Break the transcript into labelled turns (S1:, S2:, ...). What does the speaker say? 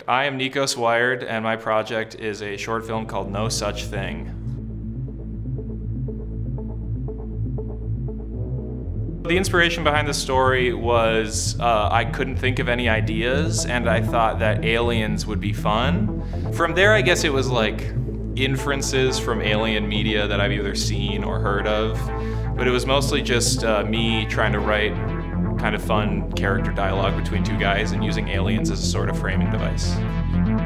S1: I am Nicos Wiard, and my project is a short film called No Such Thing. The inspiration behind the story was I couldn't think of any ideas, and I thought that aliens would be fun. From there, I guess it was like inferences from alien media that I've either seen or heard of, but it was mostly just me trying to write kind of fun character dialogue between two guys and using aliens as a sort of framing device.